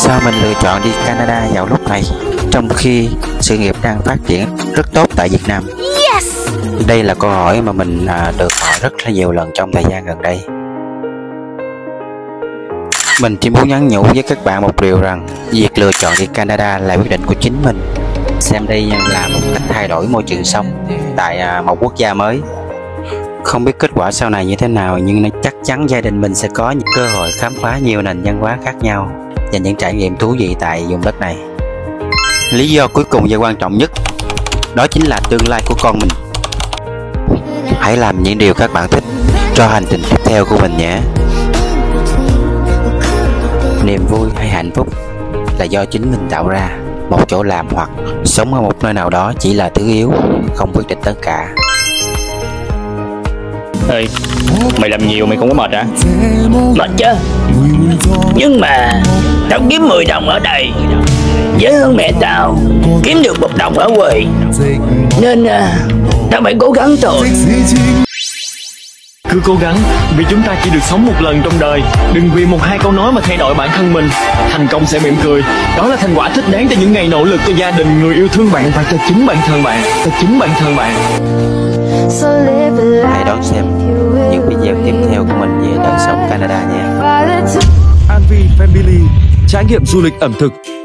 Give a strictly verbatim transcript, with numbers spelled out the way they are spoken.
sao mình lựa chọn đi Canada vào lúc này, trong khi sự nghiệp đang phát triển rất tốt tại Việt Nam? Yes! Đây là câu hỏi mà mình à, được hỏi rất là nhiều lần trong thời gian gần đây. Mình chỉ muốn nhắn nhủ với các bạn một điều rằng việc lựa chọn đi Canada là quyết định của chính mình. Xem đây là một cách thay đổi môi trường sống tại à, một quốc gia mới. Không biết kết quả sau này như thế nào, nhưng chắc chắn gia đình mình sẽ có những cơ hội khám phá nhiều nền văn hóa khác nhau và những trải nghiệm thú vị tại vùng đất này. Lý do cuối cùng và quan trọng nhất, đó chính là tương lai của con mình. Hãy làm những điều các bạn thích cho hành trình tiếp theo của mình nhé. Niềm vui hay hạnh phúc là do chính mình tạo ra. Một chỗ làm hoặc sống ở một nơi nào đó chỉ là thứ yếu, không quyết định tất cả. Ê, mày làm nhiều mày không có mệt hả? Mệt chứ. Nhưng mà tao kiếm mười đồng ở đây dễ hơn mẹ tao kiếm được một đồng ở quê, nên à, tao phải cố gắng thôi. Cứ cố gắng, vì chúng ta chỉ được sống một lần trong đời. Đừng vì một hai câu nói mà thay đổi bản thân mình. Thành công sẽ mỉm cười. Đó là thành quả thích đáng cho những ngày nỗ lực cho gia đình, người yêu thương bạn và cho chính bản thân bạn. Cho chính bản thân bạn. Hãy đón xem những video tiếp theo của mình về đời sống Canada nha. An Vi Family, trải nghiệm du lịch ẩm thực,